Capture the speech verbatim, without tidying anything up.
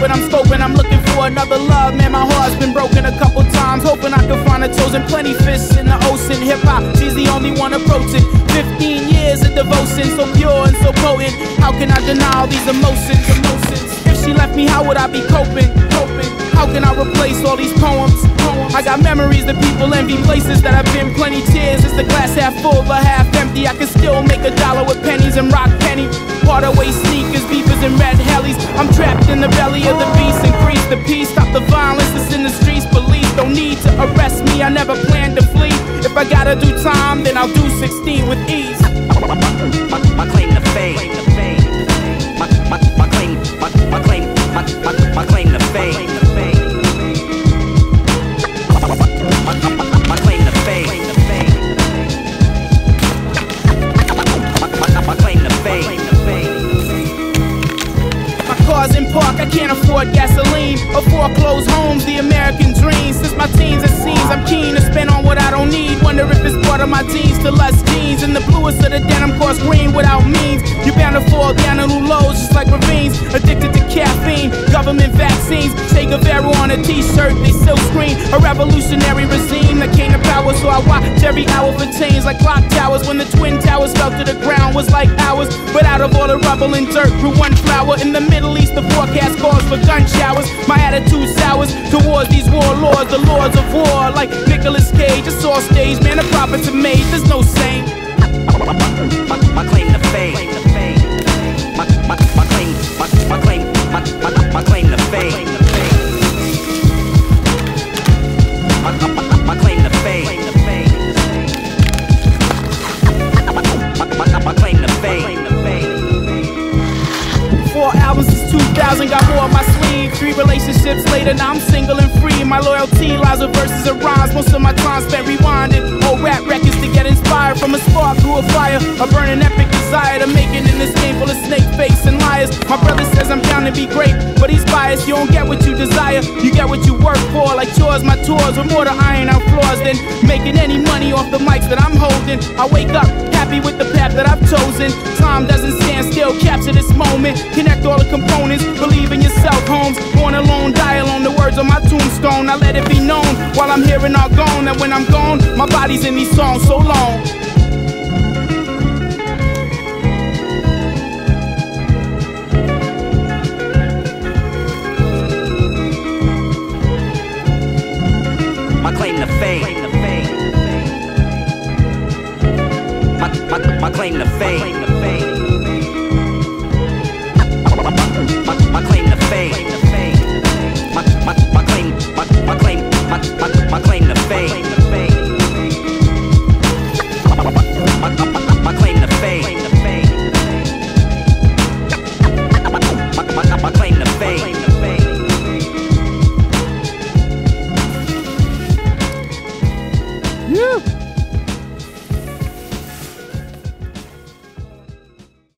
hoping, I'm scoping, I'm looking for another love. Man, my heart's been broken a couple times, hoping I can find a chosen. Plenty fists in the ocean. Hip-hop, she's the only one approaching. Fifteen years of devotion, so pure and so potent. How can I deny all these emotions, emotions? If she left me, how would I be coping, coping? How can I replace all these poems, poems? I got memories that people envy, places that I've been. Plenty tears, is the glass half full or half empty? I can still make a dollar with pennies and rock penny. Part away sneakers, beepers and red helis. I'm trapped in the belly of the beast. Increase the peace, stop the violence that's in the streets. Police don't need to arrest me, I never planned to flee. If I gotta do time, then I'll do sixteen with ease. My, my, my claim to fame. My, my, my claim, my, my claim, my, my, my claim to fame. My, my, my claim to fame. My, my, my claim to fame. My car's in park, I can't afford gasoline or foreclosed homes, the American dream. Since my teens, it seems I'm keen to spend on what I don't need. Wonder if it's part of my genes to lust jeans. In the bluest of the denim course green without means. You're bound to fall down in new lows just like ravines. Addicted to caffeine, government vaccines. Che Guevara on a t-shirt, they still scream. A revolutionary regime that came to power, so I watch every hour for change like clock towers. When the Twin Towers fell to the ground was like hours. But out of all the rubble and dirt grew one flower. In the Middle East, the forecast calls for gun showers. My attitude sours towards these warlords, the lords of war, like Nicolas Cage. It's all stage, man, the prophets are made, there's no same. My, my, my claim to fame. My, my, my claim, my, my claim, my, my, my claim to fame. My, my, my claim to fame. My, my, my claim to fame. Four albums since two thousand, got more on my sleeve. Three relationships later, now I'm single and free. My loyalty lies with verses and rhymes. Most of my time spent rewinding old rap records to get inspired. From a spark to a fire, a burning epic desire to make it in this game full of snake fakes and liars. My brother says I'm down to be great, but he's biased. You don't get what you desire, you get what you work for. Like chores, my tours with more to iron out flaws than making any money off the mics that I'm holding. I wake up happy with the path that I've chosen. Time doesn't stand still, capture this moment. Connect all the components, believe in yourself, Holmes. Born alone, die alone, the words on my tombstone. I let it be known while I'm here and all gone, that when I'm gone, my body's in these songs so long. My claim to fame. My, my, my claim to fame. My, my claim to fame. My, my, my claim, my, my claim, my, my, my claim to fame. My, my, my, my claim to fame. My, my, my claim to fame.